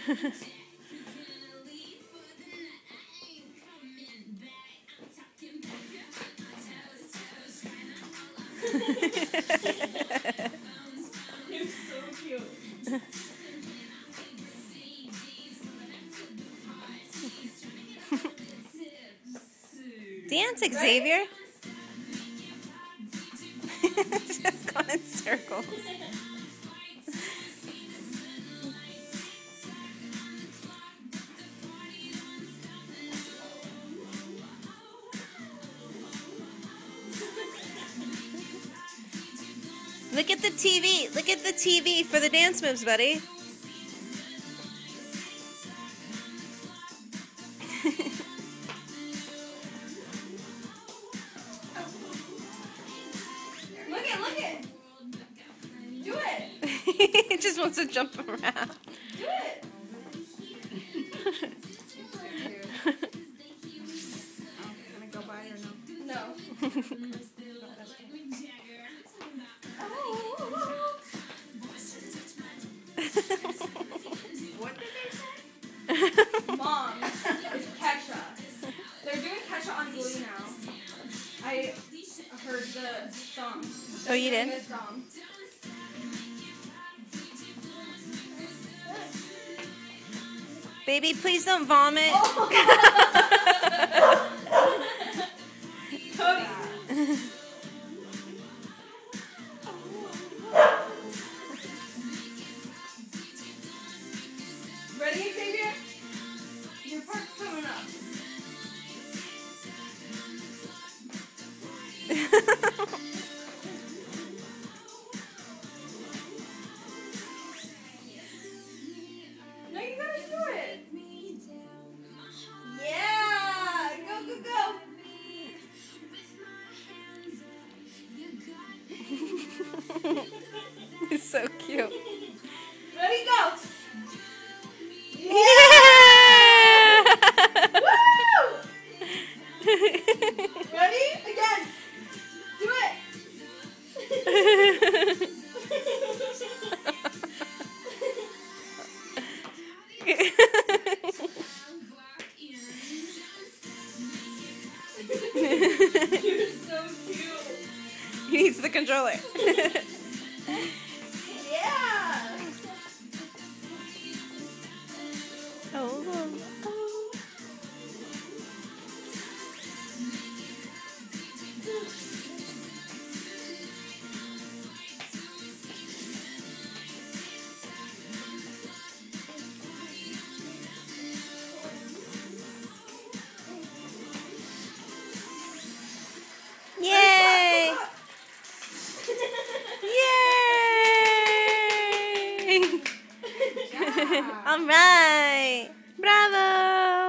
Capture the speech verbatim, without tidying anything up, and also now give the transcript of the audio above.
You're so cute. Dance, Xavier. Just going in circles. Look at the T V. Look at the T V for the dance moves, buddy. Look it, look it. Do it. He just wants to jump around. Do it. Can I go by or no? No. What did they say? Mom, it's Kesha. They're doing Kesha on Glee now. I heard the song. Oh, you They're did? doing this song. Baby, please don't vomit. Cody. Ready, Xavier? Your part's coming up. No, you gotta do it. Yeah! Go, go, go! He's so cute. Ready, go! Yeah! Woo! Ready? Again! Do it! You're so cute. He needs the controller. Yeah! Oh, oh, oh. Yay! Yay! Yeah. All right. Bravo!